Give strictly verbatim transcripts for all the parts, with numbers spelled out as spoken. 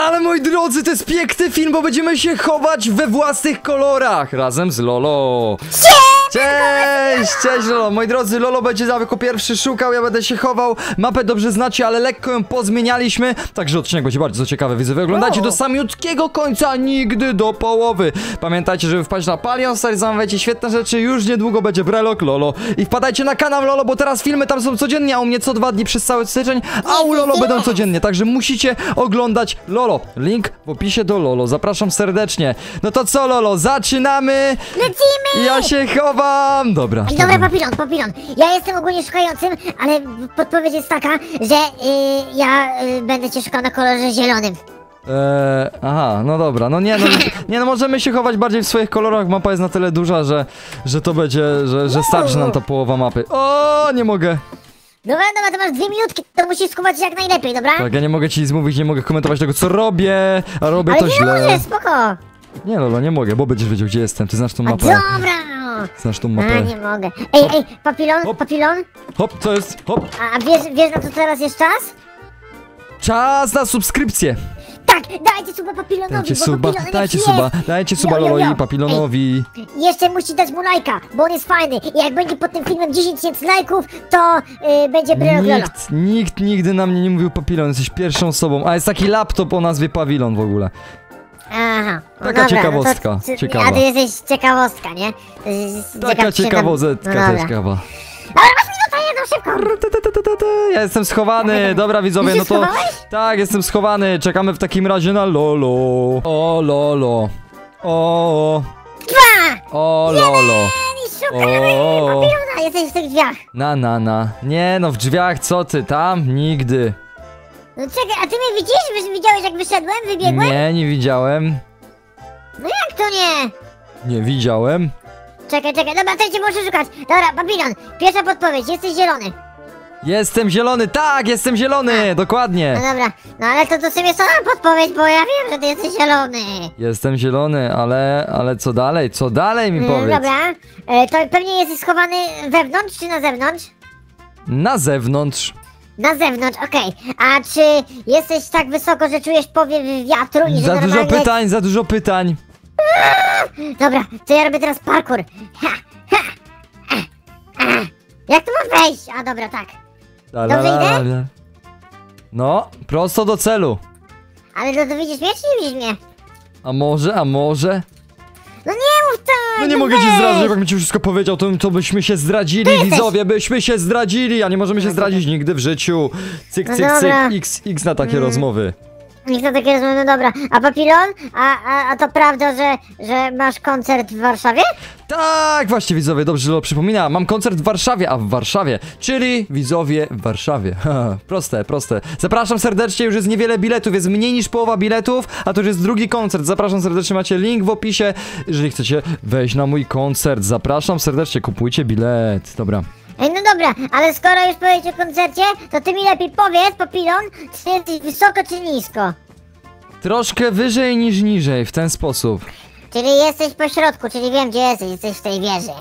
Ale moi drodzy, to jest piękny film, bo będziemy się chować we własnych kolorach razem z Lolo. Cześć, cześć Lolo. Moi drodzy, Lolo będzie jako pierwszy szukał, ja będę się chował. Mapę dobrze znacie, ale lekko ją pozmienialiśmy. Także odcinek będzie bardzo ciekawy. Widzę, oglądajcie do samiutkiego końca, nigdy do połowy. Pamiętajcie, żeby wpaść na Palion Stars, zamawiajcie świetne rzeczy. Już niedługo będzie Brelok Lolo. I wpadajcie na kanał Lolo, bo teraz filmy tam są codziennie, a u mnie co dwa dni przez cały styczeń, a u Lolo będą codziennie. Także musicie oglądać Lolo. Link w opisie do Lolo. Zapraszam serdecznie. No to co, Lolo? Zaczynamy! Lecimy! Ja się chowam! Dobra. Ej, dobra, papilon, papilon. Ja jestem ogólnie szukającym, ale podpowiedź jest taka, że yy, ja yy, będę cię szukał na kolorze zielonym. Eee, aha, no dobra, no nie, no, nie, no możemy się chować bardziej w swoich kolorach, mapa jest na tyle duża, że, że to będzie, że, że starczy nam ta połowa mapy. O, nie mogę. Dobra, dobra, to masz dwie minutki, to musisz schować się jak najlepiej, dobra? Tak, ja nie mogę ci nic mówić, nie mogę komentować tego, co robię, a robię Ale to nie źle. możesz, spoko. Nie, Lola, nie mogę, bo będziesz wiedział, gdzie jestem, ty znasz tą A mapę. dobra. Znasz tą A, mapę. nie mogę. Ej, ej, papilon, Hop. papilon. Hop, co jest? Hop. A, a wiesz, wiesz na co teraz jest czas? Czas na subskrypcję. Tak, dajcie suba papilonowi, Dajcie bo suba, papilon dajcie jest. suba, dajcie suba Jo, jo, Lolo jo. i Papilonowi. Ej, jeszcze musi dać mu lajka, bo on jest fajny. I jak będzie pod tym filmem dziesięć tysięcy lajków, to yy, będzie Brelok Lolo. Nikt, nikt nigdy na mnie nie mówił Papilon, jesteś pierwszą osobą, a jest taki laptop o nazwie Pawilon w ogóle. Aha, no Taka dobra, ciekawostka, no to, ciekawa. A ty jesteś ciekawostka, nie? To jest Taka ciekaw- ciekawozetka, no dobra. ciekawa. Dobra, masz minutę jedną, szybko! Ja jestem schowany, dobra widzowie, Ty no się to... schowałeś? Tak, jestem schowany, czekamy w takim razie na Lolo. O Lolo. O, Dwa! o Lolo. I szukamy O. papilona, jesteś w tych drzwiach. Na, na, na. Nie no, w drzwiach, co ty, tam? Nigdy. No czekaj, a ty mnie widzisz? Wy- Widziałeś jak wyszedłem, wybiegłem? Nie, nie widziałem. No jak to nie? Nie widziałem. Czekaj, czekaj, dobra, to cię muszę szukać. Dobra, papilon, pierwsza podpowiedź, jesteś zielony. Jestem zielony, tak, jestem zielony, No dokładnie. dobra, no ale to to sobie sama podpowiedź, bo ja wiem, że ty jesteś zielony. Jestem zielony, ale, ale co dalej? Co dalej mi Mm, powiedz? Dobra, e, to pewnie jesteś schowany wewnątrz czy na zewnątrz? Na zewnątrz. Na zewnątrz, okej. A czy jesteś tak wysoko, że czujesz powiew wiatru i że Za dużo normalnie... pytań, za dużo pytań. Dobra, to ja robię teraz parkour. Ha, ha, a, a. Jak tu mam wejść? A dobra, tak. La, Dobrze idę? la. No, prosto do celu. Ale to, to widzisz mnie, czy nie widzisz mnie? A może, a może? No nie mów tak! No nie mogę weź. ci zdradzić, jak mi ci wszystko powiedział, to, to byśmy się zdradzili, jesteś- widzowie, byśmy się zdradzili, a nie możemy się zdradzić nigdy w życiu. Cyk, No cyk, dobra. cyk, x, x na takie rozmowy. Niech to takie rozmowy, no dobra. A papilon? A, a, a to prawda, że, że masz koncert w Warszawie? Tak, właśnie widzowie, dobrze, że przypomina, mam koncert w Warszawie, a w Warszawie, czyli widzowie w Warszawie. Haha, proste, proste. Zapraszam serdecznie, już jest niewiele biletów, jest mniej niż połowa biletów, a to już jest drugi koncert. Zapraszam serdecznie, macie link w opisie, jeżeli chcecie wejść na mój koncert. Zapraszam serdecznie, kupujcie bilet. Dobra. Ej, no dobra, ale skoro już powiedzieć o koncercie, to ty mi lepiej powiedz, papilon, czy jesteś wysoko czy nisko? Troszkę wyżej niż niżej, w ten sposób. Czyli jesteś po środku, czyli wiem gdzie jesteś, jesteś w tej wieży.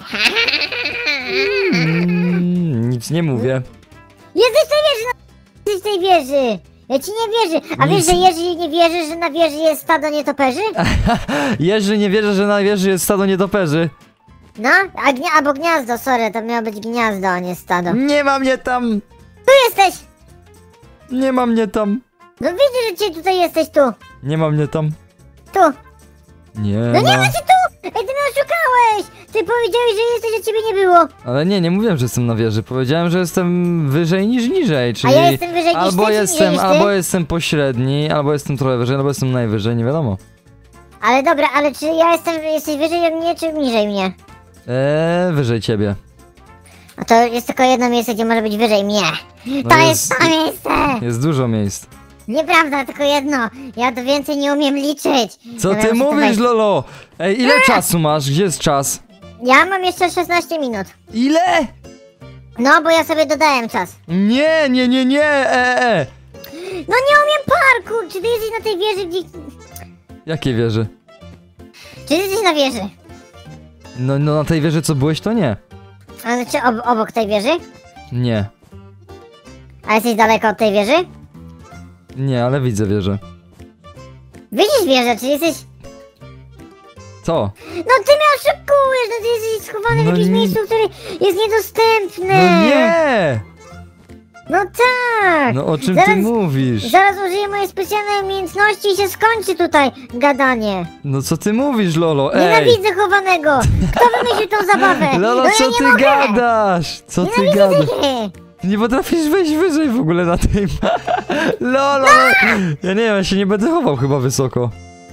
Mm, nic nie mówię. Jesteś w tej wieży, no jesteś w tej wieży. Ja ci nie wierzę. A Nic. wiesz, że jeżeli nie wierzysz, że na wieży jest stado nietoperzy? Jerzy nie wierzę, że na wieży jest stado nietoperzy. No, a gnia albo gniazdo, sorry, to miało być gniazdo, a nie stado. Nie ma mnie tam, Tu jesteś! nie ma mnie tam, No widzę, że cię tutaj jesteś tu. nie ma mnie tam. Tu. Nie No nie ma. ma cię tu! Ej, ty mnie oszukałeś! Ty powiedziałeś, że jesteś, a ciebie nie było. Ale nie, nie mówiłem, że jestem na wieży. Powiedziałem, że jestem wyżej niż niżej, czyli ja jestem wyżej niż albo ty, czy jestem, niżej niż ty? albo jestem pośredni, albo jestem trochę wyżej, albo jestem najwyżej, nie wiadomo. Ale dobra, ale czy ja jestem, jesteś wyżej od mnie, czy niżej mnie? Eee, wyżej ciebie. No to jest tylko jedno miejsce, gdzie może być wyżej mnie. No To jest- jest to miejsce! Jest dużo miejsc. Nieprawda, tylko jedno. Ja to więcej nie umiem liczyć. Co Dobra, ty muszę tu mówisz, wejść. Lolo? Ej, ile czasu masz? Gdzie jest czas? Ja mam jeszcze szesnaście minut. Ile? No, bo ja sobie dodałem czas. Nie, nie, nie, nie, e, e. No nie umiem parkour! Czy ty jesteś na tej wieży, gdzie... Jakie wieży? Czy ty jesteś na wieży? No, no na tej wieży co byłeś, to nie. A czy ob obok tej wieży? Nie. A jesteś daleko od tej wieży? Nie, ale widzę wieżę. Widzisz mnie rzeczy, jesteś... Co? No ty mnie oszukujesz, no ty jesteś schowany No w jakimś nie- miejscu, które jest niedostępne. No nie! No tak. No o czym zaraz, ty mówisz? Zaraz użyję mojej specjalnej umiejętności i się skończy tutaj gadanie. No co ty mówisz, Lolo? Ej! Nienawidzę chowanego. Kto wymyślił tą zabawę? Lolo, no ja co nie ty mogę. gadasz? Co ty Nienawidzę gadasz? tej gry. Nie potrafisz wejść wyżej w ogóle na tej ma... Lolo! Ja nie wiem, ja się nie będę chował chyba wysoko.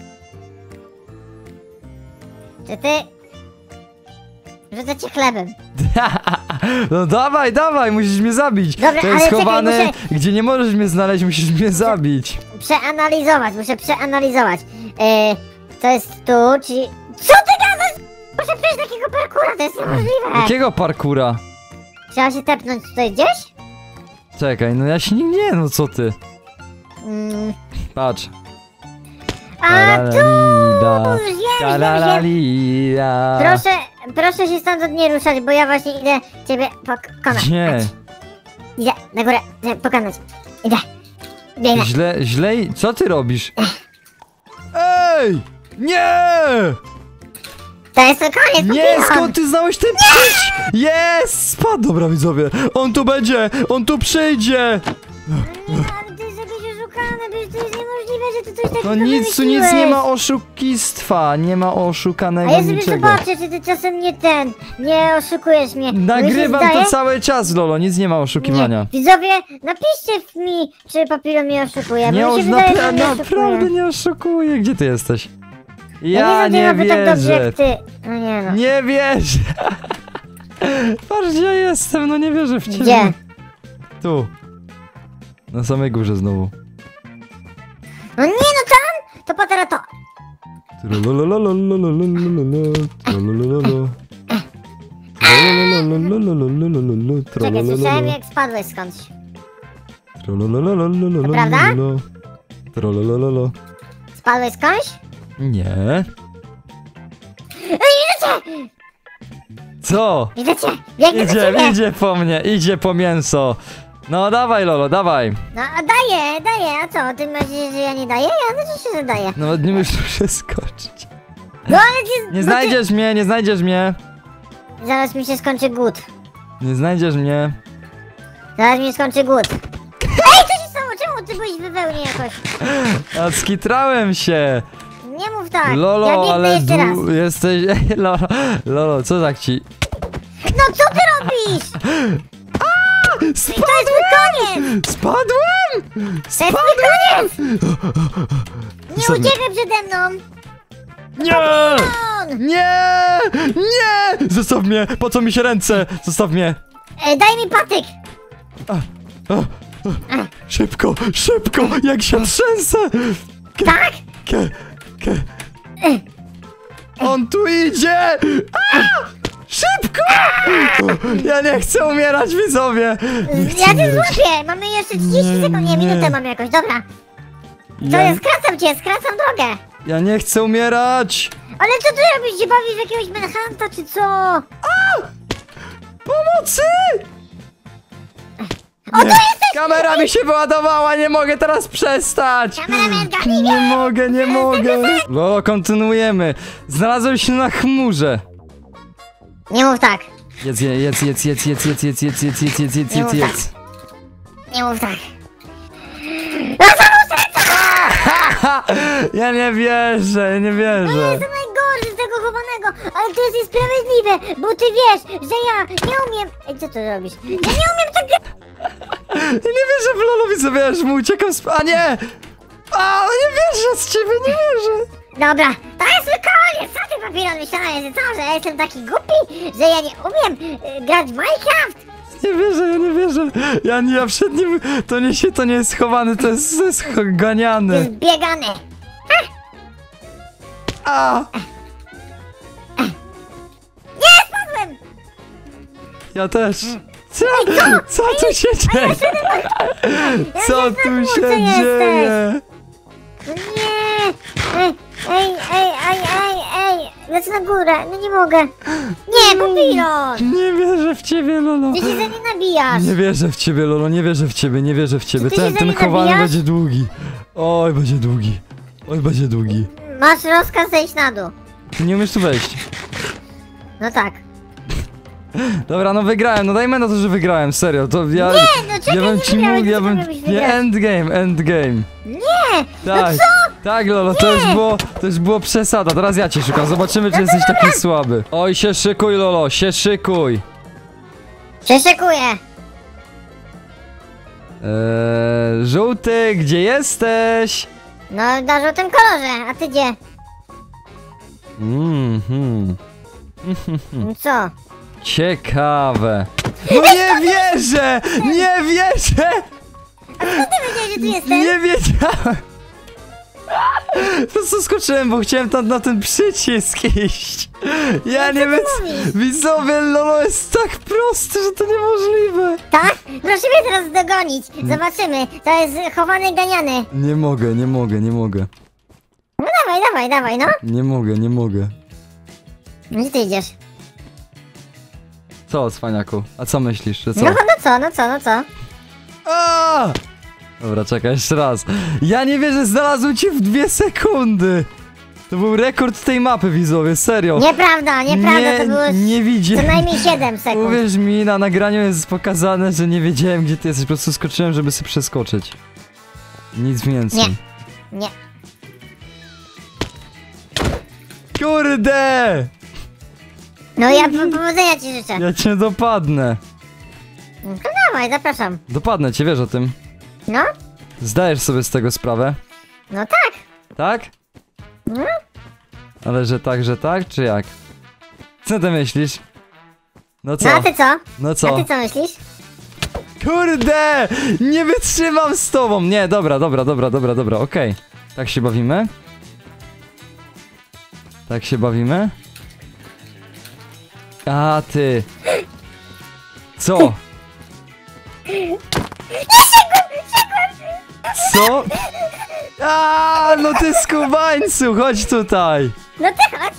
Czy ty... Rzucę cię chlebem. No dawaj, dawaj, musisz mnie zabić. Dobra, To ale jest czekaj, schowane, muszę- gdzie nie możesz mnie znaleźć, musisz mnie zabić. Przeanalizować, muszę przeanalizować. Yy, to jest tu, czyli... Co ty gadasz? Muszę przejść takiego parkura, to jest niemożliwe. Jakiego parkura? Trzeba się tepnąć tutaj gdzieś? Czekaj, no ja się nie... Nie, no co ty? Mm. Patrz. A tu! Taralida, Wiem, wiem, wiem. taralida. Proszę, proszę się stamtąd nie ruszać, bo ja właśnie idę ciebie pokonać. Nie, Idę na górę, idę pokonać. Idę. Biegnę. źle, źle... i- Co ty robisz? Ej! Nie! To jest to koniec, Nie, kupiłam. skąd ty znałeś ten przyjść? Jest! Spadł, dobra widzowie. On tu będzie, on tu przyjdzie. Nie, ale ty jest jakieś oszukane, przecież to jest niemożliwe, że ty coś takiego No nic, tu nic wymyśliłeś. nie ma oszukistwa, nie ma oszukanego A ja sobie niczego. zobaczę, czy ty czasem nie ten, nie oszukujesz mnie. Bo mi się Nagrywam zdaje- to cały czas, Lolo, nic nie ma oszukiwania. Nie. Widzowie, napiszcie mi, czy papilon mnie oszukuje, Nie, bo mi już się wydaje, napra że mnie naprawdę oszukuje. nie oszukuję. Gdzie ty jesteś? Ja Ja nie nie wiem, tak dobrze wierzę. jak ty. No nie no. Nie wierzę. Patrz, gdzie ja jestem, no nie wierzę w ciebie. Gdzie? Tu. Na samej górze znowu. No nie no tam! To patera to. Czekaj, słyszałem jak spadłeś skądś. prawda? Spadłeś skądś? Nie. Ej, widzę cię! Co? Widzę cię! Biegnę do Idzie, ciebie! idzie po mnie, idzie po mięso. No dawaj, Lolo, dawaj. No a daję, daję, a co? Ty myślisz, że ja nie daję? Ja oczywiście, że daję. Nawet nie musisz przeskoczyć. No ale ty... Nie no znajdziesz mnie, nie znajdziesz mnie. Ty... Zaraz mi się skończy głód. Nie znajdziesz mnie. Zaraz mi się skończy głód. Ej, co się stało? Czemu ty byłeś w wełnie jakoś? A skitrałem się. Nie mów tak. Lolo, ja biegnę ale jeszcze raz. du- jesteś... Lolo, Lolo, co tak ci... No co ty robisz? To jest mój koniec! Spadłem! To jest mój koniec! Nie Zostaw mnie. uciekaj przede mną! Nie! On! Nie! Nie! Zostaw mnie! Po co mi się ręce? Zostaw mnie! E, daj mi patyk! Szybko, szybko! Jak się trzęsę! Tak? Ke, ke. On tu idzie! A! Szybko! Ja nie chcę umierać, widzowie! Nie chcę Ja cię umierać. złapię! Mamy jeszcze trzydzieści Nie, sekund, nie, nie. minutę mam jakoś, dobra. To Ja, ja skracam cię, skracam drogę! ja nie chcę umierać! Ale co ty robisz? Się bawisz w jakiegoś manhunta, czy co? Pomocy! O, tu jesteś! Kamera mi się wyładowała, nie mogę teraz przestać! Kameraman, goni Nie mnie! mogę, nie mogę! Lolo, kontynuujemy. Znalazłem się na chmurze. Nie mów tak, Jedz, je- jedz, jedz, jedz, jedz, jedz, jedz, jedz, jedz, jedz, jedz, jedz, Nie jedz, mów jedz. nie mów tak. Ha! Ja nie wierzę, ja nie To wierzę. jest najgorszy z tego chowanego, ale to jest niesprawiedliwe, bo ty wiesz, że ja nie umiem... Ej, co ty robisz? Ja nie umiem tak... Ja nie wierzę w Lolo, widzę, wiesz, mu uciekam z... A nie! A, nie wierzę z ciebie, nie wierzę. Dobra, to jest mój koniec! Co ty papieron myślałeś, że co, że ja jestem taki głupi, że ja nie umiem y, grać w Minecraft? Nie wierzę, ja nie wierzę. Ja nie, ja przed nim... To nie się, to nie jest schowany, to jest, to jest To ganiany. jest biegany. A! Spadłem! Ja też. Co? Co tu się dzieje? Co Ja tu nie się znam, gdzie dzieje? No nie! Ej, ej, ej, ej, ej, ej! Lecę na górę, no nie mogę. Nie, papilon! Nie wierzę w ciebie, Lolo. Ty się za nie nabijasz. Nie wierzę w ciebie, Lolo, nie wierzę w ciebie, nie wierzę w ciebie. ty się Ten, za ten nie chowany nabijasz? będzie długi. Oj, będzie długi. Oj, będzie długi. Masz rozkaz zejść na dół. Ty nie umiesz tu wejść. No tak. Dobra, no wygrałem, no dajmy na to, że wygrałem, serio, to ja... Nie, no czekaj, ja bym nie ci wygrałeś, mógł, ja co bym... miałbyś Nie, wygrać? endgame, endgame. Nie! Tak, No co? tak Lolo, to już było, to już było przesada, teraz ja cię szukam, zobaczymy czy jesteś taki słaby. Oj, się szykuj Lolo, się szykuj. Przeszykuję. Eee, żółty, gdzie jesteś? No na żółtym kolorze, a ty gdzie? Mhm. No co? Ciekawe. No nie wierzę! Nie wierzę! Ty wiedziałeś, że tu jestem? Nie wiedziałem! To co skoczyłem, bo chciałem tam na ten przycisk iść. Ja nie wiem. mówisz? Widzowie, Lolo jest tak prosty, że to niemożliwe. Tak? Proszę mnie teraz dogonić. Zobaczymy. To jest chowany, ganiany. Nie mogę, nie mogę, nie mogę. No dawaj, dawaj, dawaj, no. Nie mogę, nie mogę. Gdzie ty idziesz? Co, cwaniaku? A co myślisz, że co? No, no co, no co, no co? A! Dobra, czekaj, jeszcze raz. Ja nie wierzę, znalazłem cię w dwie sekundy. To był rekord tej mapy, widzowie, serio. Nieprawda, nieprawda, nie, to było nie co widziałem. najmniej siedem sekund. Uwierz mi, na nagraniu jest pokazane, że nie wiedziałem, gdzie ty jesteś. Po prostu skoczyłem, żeby sobie przeskoczyć. Nic więcej. Nie. Nie. Kurde! No ja po- powodzenia ci życzę. Ja cię dopadnę. No to dawaj, zapraszam. Dopadnę cię, wiesz o tym. No? Zdajesz sobie z tego sprawę? No tak. Tak? No? Ale że tak, że tak, czy jak? Co ty myślisz? No co? No a ty co? No A co? ty co myślisz? Kurde! Nie wytrzymam z tobą! Nie, dobra, dobra, dobra, dobra, dobra, okej. Tak się bawimy? Tak się bawimy? A ty! Co? Co? A, no ty skubańcu, chodź tutaj! No ty chodź.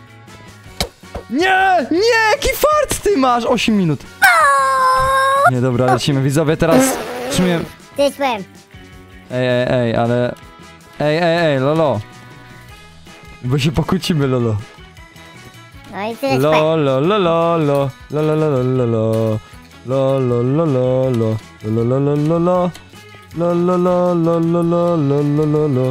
Nie! Nie! Jaki fart ty masz! osiem minut. Nie, dobra, lecimy. Widzowie, teraz trzymie... Ty powiem. Ej, ej, ej, ale... Ej, ej, ej, Lolo. Bo się pokłócimy, Lolo. No i ty leć Lo, lo, lo, lo, lo. Lo, lo, lo, lo, lo, lo. Lo, lo, lo, lo, lo. Lo, lo, lo, lo, lo. Lo, lo, lo, lo, lo, lo, lo, lo, lo, lo.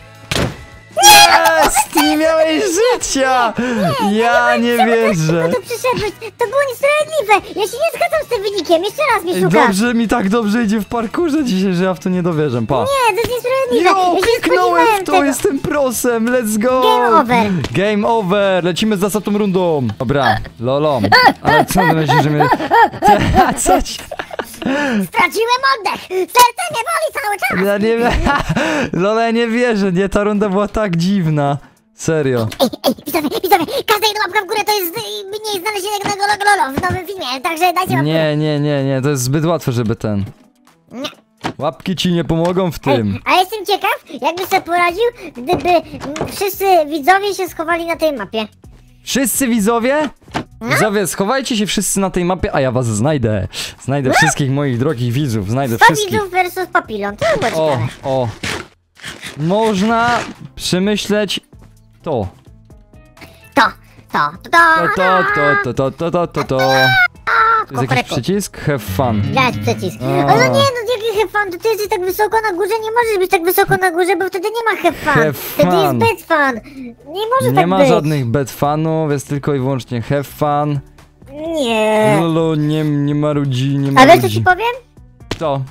Jest! Nie miałeś życia! Ja nie wierzę. No to przyszedłeś, to było niesprawiedliwe. Ja się nie zgadzam z tym wynikiem. Jeszcze raz mi szukasz. Dobrze mi tak dobrze idzie w parkurze dzisiaj, że ja w to nie dowierzam. Pa. Nie, to jest niesprawiedliwe. Jo, ja się nie kliknąłem spodziewałem w to, tego. jestem prosem, let's go! Game over. Game over, lecimy z następną rundą. Dobra, Lolo, ale co ty myślisz, że mnie... A co ci... Straciłem oddech. Serce mnie boli cały czas. Ja nie wiem... Lolo, ja nie wierzę, nie, ta runda była tak dziwna. Serio. Ej, ej, widzowie, widzowie, każda jedna łapka w górę to jest y, mniej znalezienia Lolo w nowym filmie, także dajcie łapkę. Nie, nie, nie, nie, to jest zbyt łatwe, żeby ten... Nie. Łapki ci nie pomogą w tym. Ej, a jestem ciekaw, jakby sobie poradził, gdyby mm, wszyscy widzowie się schowali na tej mapie. Wszyscy widzowie? Widzowie, schowajcie się wszyscy na tej mapie, a ja was znajdę. Znajdę wszystkich moich drogich widzów, znajdę wszystkich. Papilon versus papilon, to by było O, ciekawe. o. Można przemyśleć to. To, to, to, to, To, to, to, to, to, to, to, to, to. To jest jakiś Kukuryku. przycisk? Have fun. Dać przycisk. A. Ale no nie, no jaki have fun, to ty jesteś tak wysoko na górze, nie możesz być tak wysoko na górze, bo wtedy nie ma have fun. Have Wtedy jest fun. bad fun. Nie może Nie tak ma być. żadnych bad funów, jest tylko i wyłącznie have fun. Nie. Lolo, nie, nie ma ludzi, nie ma A wiesz co ludzi. ci powiem? Co?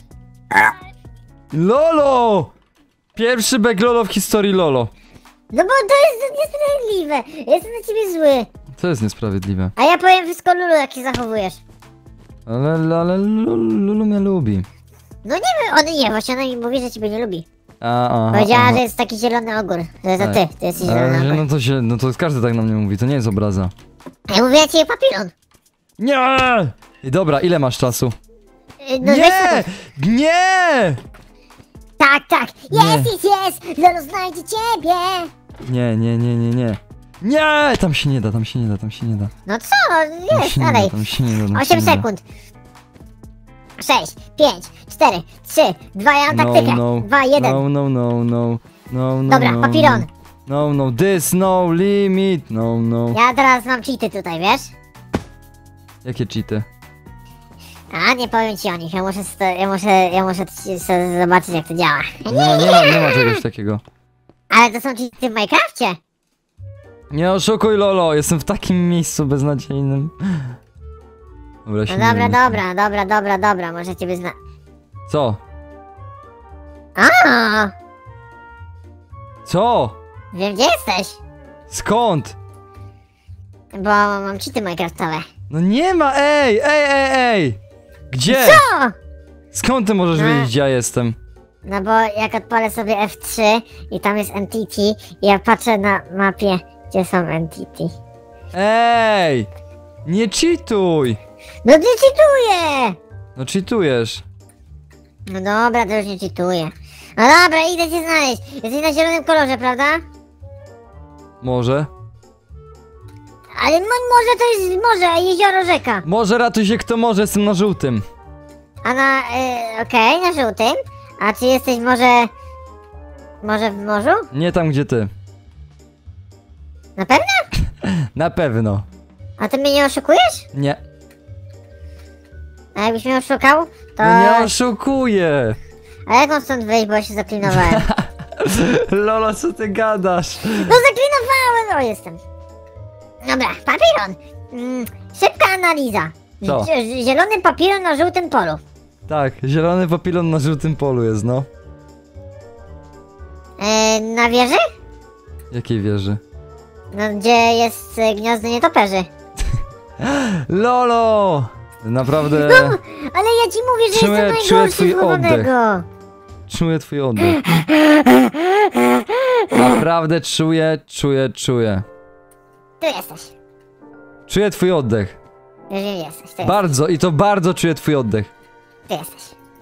Lolo! Pierwszy back Lolo w historii Lolo. No bo to jest niesprawiedliwe. Jestem na ciebie zły. To jest niesprawiedliwe. A ja powiem wszystko Lulu, jak się zachowujesz. Ale, ale Lulu, Lulu mnie lubi. No nie wiem, on nie, właśnie ona mi mówi, że ciebie nie lubi. A, a, Powiedziała, aha. że jest taki zielony ogór. Że to Tak. ty, ty jesteś Ale, zielony że ogór. no to się, no to każdy tak na mnie mówi, to nie jest obraza. Ja mówię na ciebie papilon. Nie! I dobra, ile masz czasu? Y, No weź Nie! sobie. Nie! Tak, tak. Nie. Jest, jest, jest. Lolo znajdzie ciebie. Nie, nie, nie, nie, nie. Nie! Tam się nie da, tam się nie da, tam się nie da. No co? Tam Jest, się nie da, dalej. tam się nie da. tam się osiem nie da. sekund. sześć, pięć, cztery, trzy, dwa, ja mam No, taktykę. no, dwa, jeden. No, no, no, no. No, no, Dobra, no. papiron. No, no, this no limit. No, no. Ja teraz mam cheaty tutaj, wiesz? Jakie cheaty? A, nie powiem ci o nich, ja muszę, sto, ja muszę, ja muszę ci- sobie zobaczyć jak to działa. Nie ma, nie ma, nie ma czegoś takiego. Ale to są cheaty w Minecrafcie. Nie oszukuj, Lolo, jestem w takim miejscu beznadziejnym. Dobra, No się dobra, nie wiem. dobra, dobra, dobra, dobra, może ciebie zna... Co? A, Co? wiem gdzie jesteś. Skąd? Bo mam cheaty Minecraftowe. No nie ma, ej, ej, ej, ej! Gdzie? Co? Skąd ty możesz No. wiedzieć, gdzie ja jestem? No bo jak odpalę sobie F trzy i tam jest entity i ja patrzę na mapie, gdzie są entity. Ej! Nie cheatuj! No nie cheatuję! No cheatujesz. No dobra, to już nie cheatuję. No dobra, idę cię znaleźć. Jesteś na zielonym kolorze, prawda? Może? Ale mo może to jest morze, jezioro, rzeka. Może ratuj się kto może, jestem na żółtym. A na, y, okej, na żółtym. A czy jesteś może... Może w morzu? Nie tam, gdzie ty. Na pewno? Na pewno. A ty mnie nie oszukujesz? Nie. A jakbyś mnie oszukał, to... No nie oszukuję. A jak mam stąd wyjść, bo ja się zaklinowałem? Lolo, co ty gadasz? No zaklinowałem! O, jestem. Dobra, papiron. Mm, szybka analiza. Co? Z- Zielony papiron na żółtym polu. Tak, zielony papilon na żółtym polu jest, no. E, na wieży? Jakiej wieży? No, gdzie jest e, gniazdo nietoperzy. Lolo! Naprawdę Ale ja ci mówię, że Czuję- jestem czuję najgorszy twój z chowanego. czuję twój oddech. Naprawdę czuję, czuję, czuję. Tu jesteś. Czuję twój oddech. Wiesz, gdzie jesteś. Tu, Bardzo, i to bardzo czuję twój oddech. tu jesteś.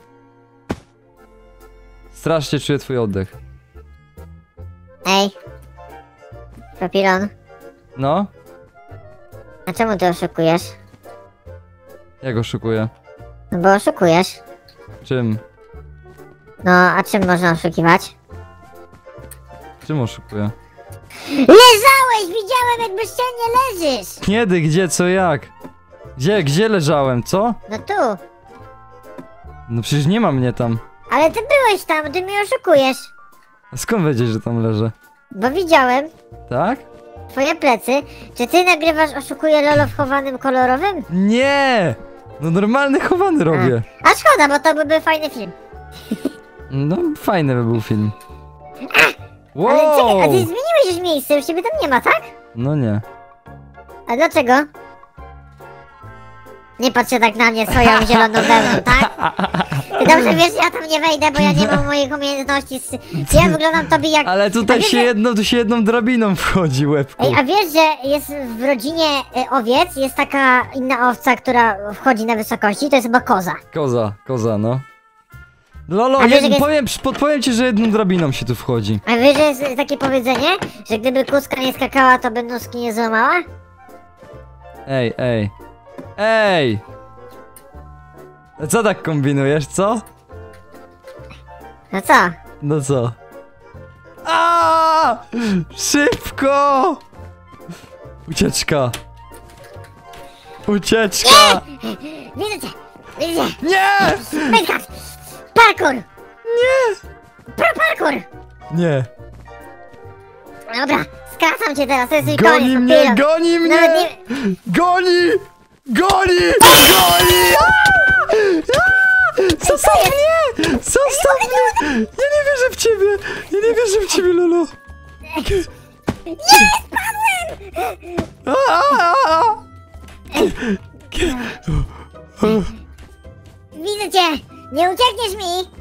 Strasznie czuję twój oddech. Ej. Papiron. No? A czemu ty oszukujesz? Jak oszukuję? No bo oszukujesz. Czym? No, a czym można oszukiwać? Czym oszukuję? Leżałeś! Widziałem, jak bezczelnie leżysz! Kiedy, gdzie, co, jak? Gdzie, gdzie leżałem, co? No tu. No przecież nie ma mnie tam. Ale ty byłeś tam, ty mnie oszukujesz. A skąd wiedzieć, że tam leżę? Bo widziałem Tak? twoje plecy. Czy ty nagrywasz Oszukuję Lolo w chowanym kolorowym? Nie! No normalny chowany robię. A szkoda, bo to byłby fajny film. No fajny by był film. Ale czekaj, a ty Wow! zmieniłeś już miejsce, już ciebie tam nie ma, tak? No nie. A dlaczego? Nie patrz się tak na mnie swoją zieloną wełną, tak? Ty dobrze wiesz, ja tam nie wejdę, bo ja nie mam moich umiejętności. z- Ja wyglądam tobie jak... Ale tutaj A wiesz, się że- jedną, tu się jedną drabiną wchodzi łebku. Ej, a wiesz, że jest w rodzinie y, owiec, jest taka inna owca, która wchodzi na wysokości, to jest chyba koza. Koza, koza, no. Lolo, A wiesz, jed... jak jest- powiem, podpowiem ci, że jedną drabiną się tu wchodzi. A wiesz, że jest takie powiedzenie, że gdyby kuska nie skakała, to by nóżki nie złamała? Ej, ej. Ej! Co tak kombinujesz, co? No co? No co? A! Szybko! Ucieczka! Ucieczka! Widzę cię! Widzę cię! Nie! Minecraft! Parkour! Nie! Pro parkour! Nie! Dobra, skracam cię teraz, to jest mój Goni koniec, mnie, papieron. goni mnie! Nawet nie... Goni! Goni! Goni! Aaa! Zostaw mnie! Zostaw mnie! Ja nie wierzę w ciebie! Ja nie wierzę w ciebie, Lolo! Nie, spadłem! Aaa! Widzę cię! Nie uciekniesz mi!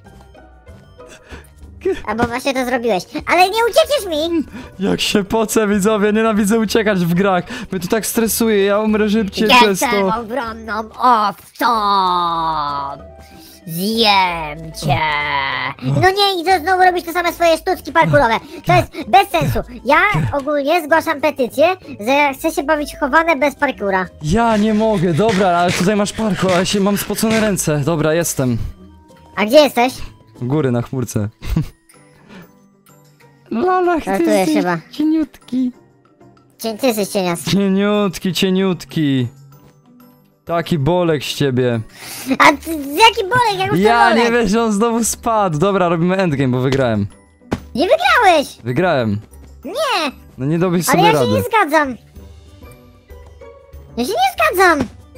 Albo właśnie to zrobiłeś. Ale nie uciekniesz mi! Jak się pocę, widzowie, nienawidzę uciekać w grach. Mnie to tak stresuje, ja umrę szybciej przez Jestem to. ogromną owcą! Zjem cię! No nie, i to znowu robisz te same swoje sztuczki parkurowe. To jest bez sensu. Ja ogólnie zgłaszam petycję, że chcę się bawić chowane bez parkura. Ja nie mogę, dobra, ale tutaj masz parkour, ale się mam spocone ręce. Dobra, jestem. A gdzie jesteś? U góry na chmurce. Lolo, ty Żartujesz jesteś chyba. cieniutki. Cie- Ty jesteś cienias. Cieniutki, cieniutki. Taki bolek z ciebie. A ty, jaki bolek, jak Ja bolek? nie wiem, że on znowu spadł. Dobra, robimy endgame, bo wygrałem. Nie wygrałeś! Wygrałem. Nie! No nie dobyś Ale sobie ja się rady. nie zgadzam! Ja się nie zgadzam!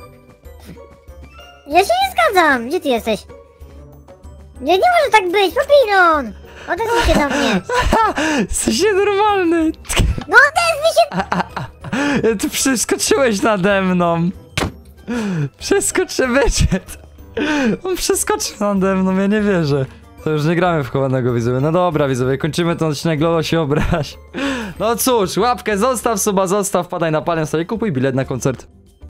Ja się nie zgadzam! Gdzie ty jesteś? Nie, nie może tak być, Papilon! Odezwij się do mnie! Jesteś nienormalny. No odezwij się! Ty przeskoczyłeś nade mną. Przeskoczy wyszedł. On przeskoczył nade mną, ja nie wierzę. To już nie gramy w chowanego, widzowie. No dobra, widzowie, kończymy ten odcinek, Lolo się obraź. No cóż, łapkę zostaw, suba zostaw, padaj na palec, sobie kupuj bilet na koncert.